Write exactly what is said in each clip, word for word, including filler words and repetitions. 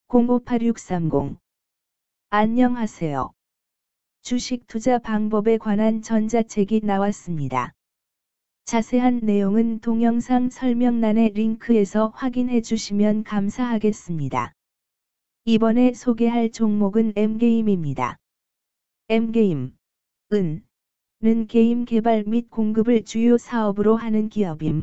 공오팔육삼공. 안녕하세요. 주식 투자 방법에 관한 전자책이 나왔습니다. 자세한 내용은 동영상 설명란의 링크에서 확인해 주시면 감사하겠습니다. 이번에 소개할 종목은 엠게임입니다. 엠게임, 은, 는 게임 개발 및 공급을 주요 사업으로 하는 기업임.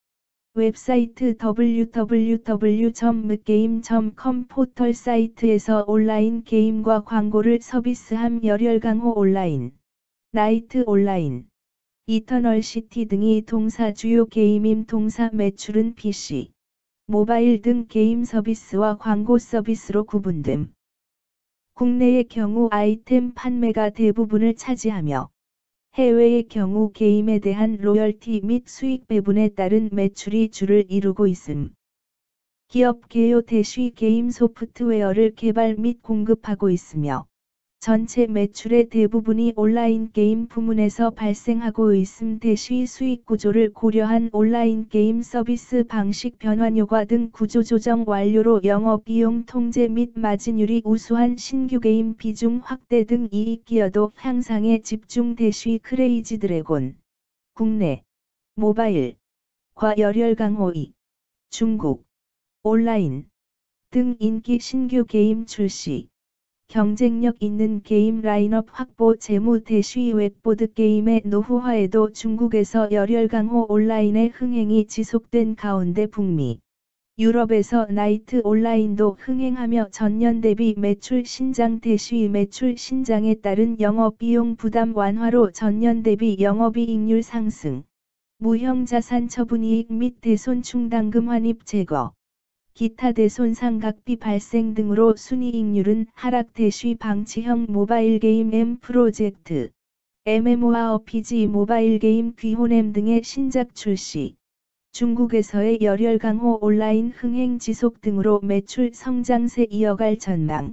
웹사이트 더블유 더블유 더블유 점 엠게임 점 컴 포털 사이트에서 온라인 게임과 광고를 서비스함. 열혈강호 온라인, 나이트 온라인, 이터널 시티 등이 동사 주요 게임임. 동사 매출은 피씨, 모바일 등 게임 서비스와 광고 서비스로 구분됨. 국내의 경우 아이템 판매가 대부분을 차지하며 해외의 경우 게임에 대한 로열티 및 수익 배분에 따른 매출이 주를 이루고 있음. 기업 개요 대쉬 게임 소프트웨어를 개발 및 공급하고 있으며 전체 매출의 대부분이 온라인 게임 부문에서 발생하고 있음. 대쉬 수익 구조를 고려한 온라인 게임 서비스 방식 변환효과 등 구조 조정 완료로 영업비용 통제 및 마진율이 우수한 신규 게임 비중 확대 등 이익 기여도 향상에 집중. 대쉬 크레이지 드래곤, 국내, 모바일, 과 열혈강호 이, 중국, 온라인 등 인기 신규 게임 출시. 경쟁력 있는 게임 라인업 확보. 재무. 대쉬 웹보드 게임의 노후화에도 중국에서 열혈강호 온라인의 흥행이 지속된 가운데 북미, 유럽에서 나이트 온라인도 흥행하며 전년 대비 매출 신장. 대쉬 매출 신장에 따른 영업비용 부담 완화로 전년 대비 영업이익률 상승, 무형자산 처분이익 및 대손 충당금 환입 제거, 기타 대손상 각비 발생 등으로 순이익률은 하락. 대쉬 방치형 모바일 게임 M 프로젝트, 엠엠오알피지 모바일 게임 귀혼엠 등의 신작 출시, 중국에서의 열혈강호 온라인 흥행 지속 등으로 매출 성장세 이어갈 전망.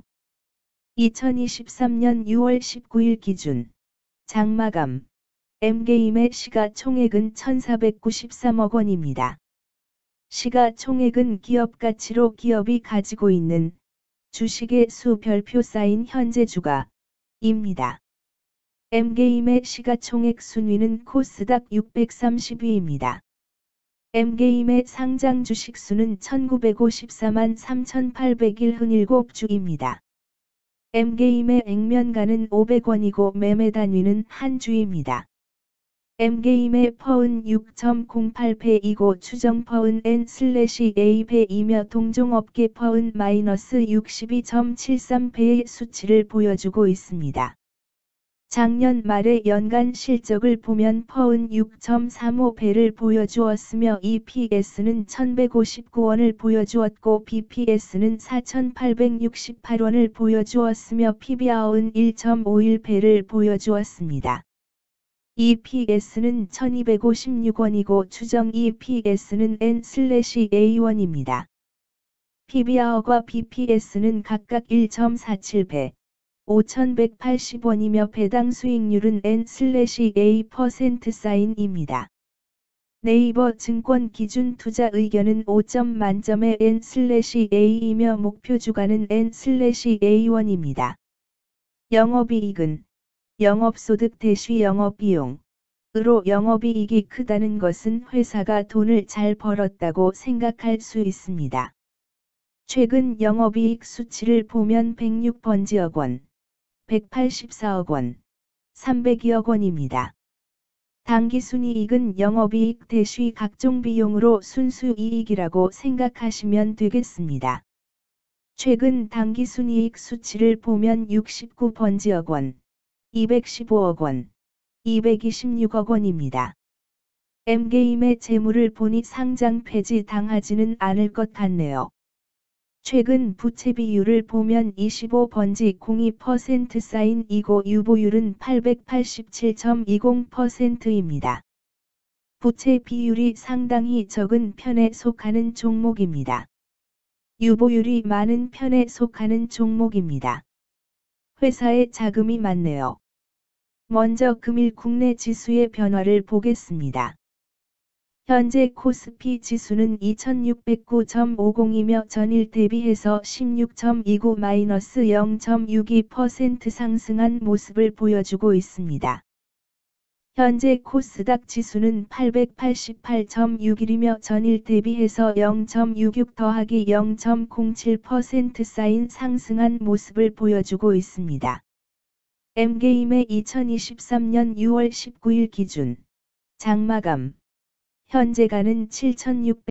이천이십삼년 유월 십구일 기준 장마감 엠게임의 시가총액은 천사백구십삼억 원입니다. 시가총액은 기업가치로 기업이 가지고 있는 주식의 수 별표 쌓인 현재 주가입니다. 엠게임의 시가총액 순위는 코스닥 육백삼십 위입니다. 엠게임의 상장 주식 수는 천구백오십사만 삼천팔백칠십칠 주입니다. 엠게임의 액면가는 오백 원이고 매매 단위는 한 주입니다. 엠게임의 퍼은 육 점 공팔 배이고 추정 퍼은 엔 에이 배이며 동종업계 퍼은 마이너스 육십이 점 칠삼 배의 수치를 보여주고 있습니다. 작년 말의 연간 실적을 보면 퍼은 육 점 삼오 배를 보여주었으며 이피에스는 천백오십구 원을 보여주었고 비피에스는 사천팔백육십팔 원을 보여주었으며 피비알은 일 점 오일 배를 보여주었습니다. 이피에스는 천이백오십육 원이고 추정 이피에스는 엔 에이 원입니다. 피비알과 비피에스는 각각 일 점 사칠 배, 오천백팔십 원이며 배당 수익률은 엔 에이 퍼센트 사인입니다. 네이버 증권 기준 투자 의견은 오 점 만점의 엔 에이이며 목표 주가는 엔 에이 원입니다. 영업이익은 영업소득 대쉬 영업비용 으로 영업이익이 크다는 것은 회사가 돈을 잘 벌었다고 생각할 수 있습니다. 최근 영업이익 수치를 보면 백육 번지억 원, 백팔십사억 원, 삼백이억 원입니다. 당기순이익은 영업이익 대쉬 각종 비용으로 순수이익이라고 생각하시면 되겠습니다. 최근 당기순이익 수치를 보면 육십구 번지억 원, 이백십오억 원, 이백이십육억 원입니다. 엠게임의 재물을 보니 상장 폐지 당하지는 않을 것 같네요. 최근 부채 비율을 보면 이십오 번지 공이 퍼센트 사인이고 유보율은 팔백팔십칠 점 이공 퍼센트입니다. 부채 비율이 상당히 적은 편에 속하는 종목입니다. 유보율이 많은 편에 속하는 종목입니다. 회사에 자금이 많네요. 먼저 금일 국내 지수의 변화를 보겠습니다. 현재 코스피 지수는 이천육백구 점 오공이며 전일 대비해서 십육 점 이구 마이너스 영 점 육이 퍼센트 상승한 모습을 보여주고 있습니다. 현재 코스닥 지수는 팔백팔십팔 점 육일이며 전일 대비해서 영 점 육육 더하기 영 점 공칠 퍼센트 쌓인 상승한 모습을 보여주고 있습니다. 엠게임의 이천이십삼년 유월 십구일 기준 장마감 현재가는 칠천육백